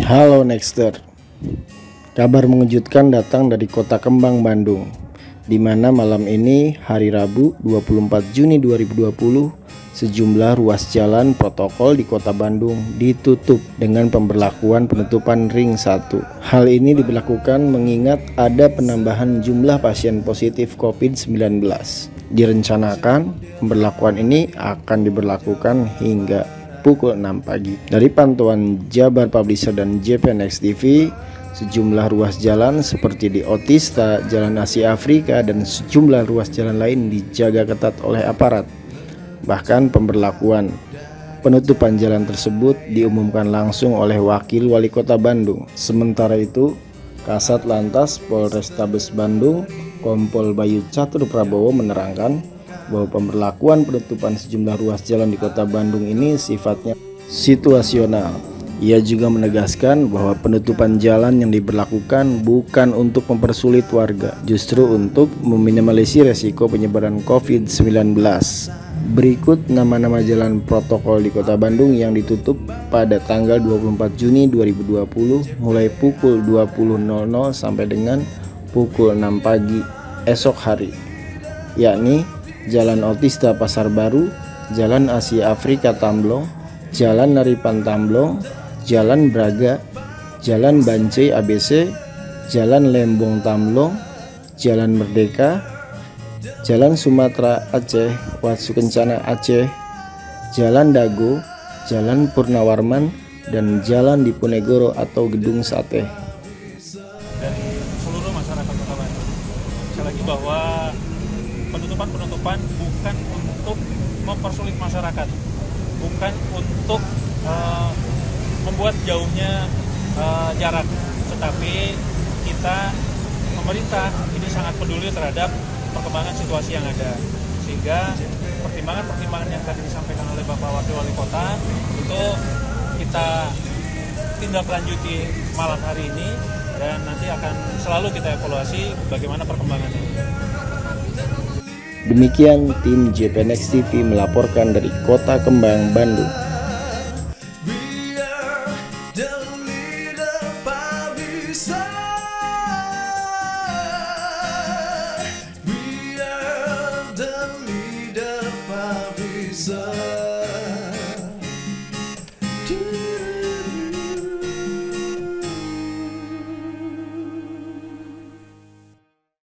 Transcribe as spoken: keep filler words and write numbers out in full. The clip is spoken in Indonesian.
Halo Nexter, kabar mengejutkan datang dari Kota Kembang, Bandung, di mana malam ini hari Rabu dua puluh empat Juni dua ribu dua puluh sejumlah ruas jalan protokol di Kota Bandung ditutup dengan pemberlakuan penutupan ring satu. Hal ini diberlakukan mengingat ada penambahan jumlah pasien positif covid sembilan belas. Direncanakan pemberlakuan ini akan diberlakukan hingga pukul enam pagi. Dari pantauan Jabar Publisher dan J P N X T V, sejumlah ruas jalan seperti di Otista, Jalan Asia Afrika, dan sejumlah ruas jalan lain dijaga ketat oleh aparat. Bahkan pemberlakuan penutupan jalan tersebut diumumkan langsung oleh Wakil Wali Kota Bandung. Sementara itu, Kasat Lantas Polrestabes Bandung, Kompol Bayu Catur Prabowo menerangkan bahwa pemberlakuan penutupan sejumlah ruas jalan di Kota Bandung ini sifatnya situasional. Ia juga menegaskan bahwa penutupan jalan yang diberlakukan bukan untuk mempersulit warga, justru untuk meminimalisir resiko penyebaran covid sembilan belas. Berikut nama-nama jalan protokol di Kota Bandung yang ditutup pada tanggal dua puluh empat Juni dua ribu dua puluh mulai pukul dua puluh nol nol sampai dengan pukul enam pagi esok hari, yakni Jalan Otista Pasar Baru, Jalan Asia Afrika Tamblong, Jalan Naripan Tamblong, Jalan Braga, Jalan Bancai A B C, Jalan Lembong Tamblong, Jalan Merdeka, Jalan Sumatera Aceh Watsu Kencana Aceh, Jalan Dago, Jalan Purnawarman, dan Jalan Diponegoro atau Gedung Sate. Dari seluruh masyarakat Kota Bandung, sekali lagi bahwa penutupan-penutupan bukan untuk mempersulit masyarakat, bukan untuk uh, membuat jauhnya uh, jarak, tetapi kita pemerintah ini sangat peduli terhadap perkembangan situasi yang ada, sehingga pertimbangan-pertimbangan yang tadi disampaikan oleh Bapak Wakil Wali Kota itu kita tindak lanjuti malam hari ini, dan nanti akan selalu kita evaluasi bagaimana perkembangannya. Demikian tim J P N X T V melaporkan dari Kota Kembang, Bandung. We are the leader, Pavisa.